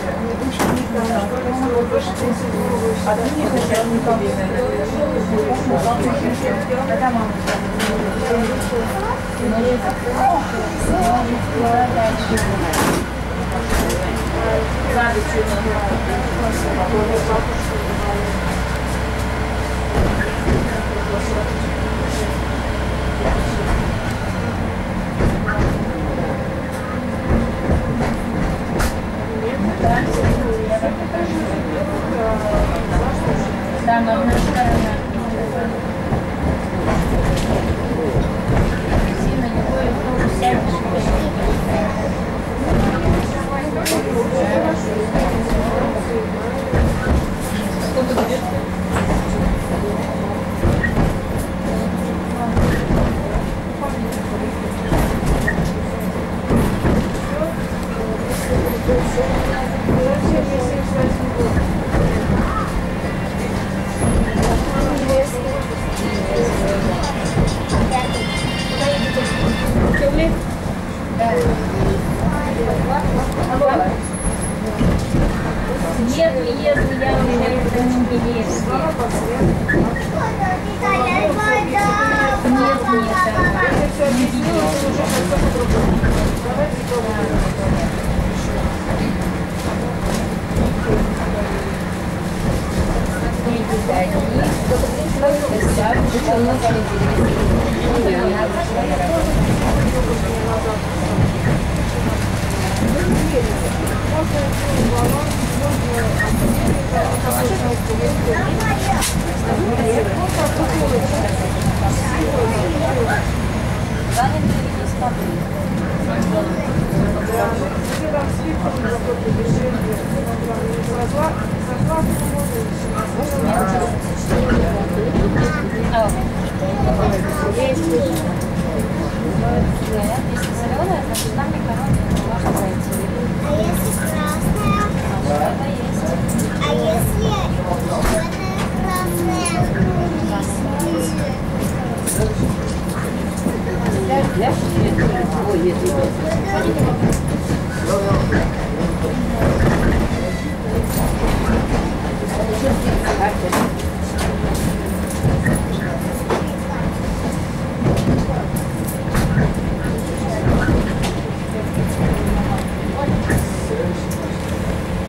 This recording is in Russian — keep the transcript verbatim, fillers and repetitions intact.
Да, но одна сторона. Сильно не будет, ну, сядешь. Сколько будет? Еду, еду, я уже не еду. Если соленая, значит там не коронная, можно зайти. А если красная? Что-то есть. А если черная, красная? Ой, если Ой,